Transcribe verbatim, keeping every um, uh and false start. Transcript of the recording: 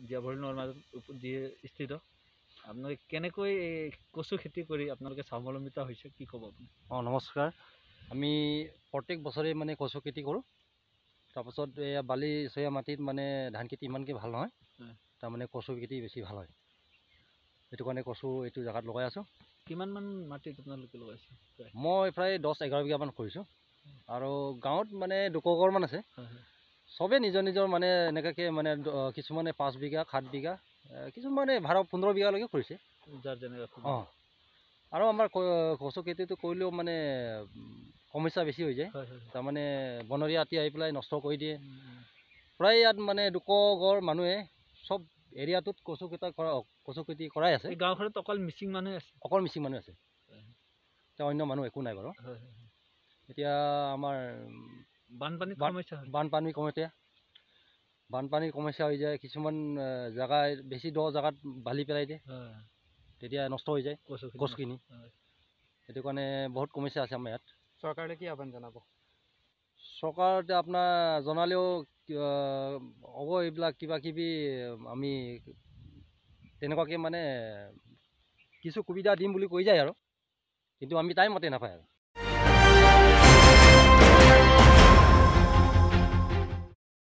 জীয়াভৰলী নৈৰ মাজত যিয়ে স্থিত আপোনালোকে কেনেকৈ কচু খেতি কৰি আপোনালোকে স্বাৱলম্বিত হৈছে কি ক'ব আপুনি? অঁ নমস্কাৰ। আমি প্ৰত্যেক বছৰে মানে কচু খেতি কৰোঁ। তাৰপাছত এয়া বালি চহীয়া মাটিত মানে ধান খেতি ইমানকৈ ভাল নহয়, তাৰমানে কচু খেতি বেছি ভাল হয়। সেইটো কাৰণে কচু এইটো জেগাত লগাই আছোঁ। কিমানমান মাটিত আপোনালোকে লগাইছে? মই প্ৰায় দহ এঘাৰ বিঘামান কৰিছোঁ আৰু গাঁৱত মানে দুশঘৰমান আছে। চবেই নিজৰ নিজৰ মানে এনেকুৱাকৈ মানে কিছুমানে পাঁচ বিঘা সাত বিঘা কিছুমানে বাৰ পোন্ধৰ বিঘালৈকে কৰিছে যাৰ যেনেকৈ। অঁ আৰু আমাৰ কচু খেতিটো কৰিলেও মানে সমস্যা বেছি হৈ যায়। তাৰমানে বনৰীয়া হাতী আহি পেলাই নষ্ট কৰি দিয়ে। প্ৰায় ইয়াত মানে দুশ ঘৰ মানুহে চব এৰিয়াটোত কচু খেতি কৰা কচু খেতি কৰাই আছে। গাঁওখনত অকল মিচিং মানুহে আছে? অকল মিচিং মানুহ আছে, এতিয়া অন্য মানুহ একো নাই বাৰু। এতিয়া আমাৰ বানপানীৰ সমস্যা বানপানীৰ সমস্যা বানপানীৰ সমস্যা হৈ যায়। কিছুমান জেগা বেছি দ জেগাত বালি পেলাই দিয়ে, তেতিয়া নষ্ট হৈ যায় গছখিনি। সেইটো কাৰণে বহুত সমস্যা আছে আমাৰ ইয়াত। চৰকাৰলৈ কি আহ্বান জনাব? চৰকাৰতে আপোনাৰ জনালেও হ'ব, এইবিলাক কিবা কিবি আমি তেনেকুৱাকৈ মানে কিছু সুবিধা দিম বুলি কৈ যায় আৰু, কিন্তু আমি টাইমতে নাপায় আৰু।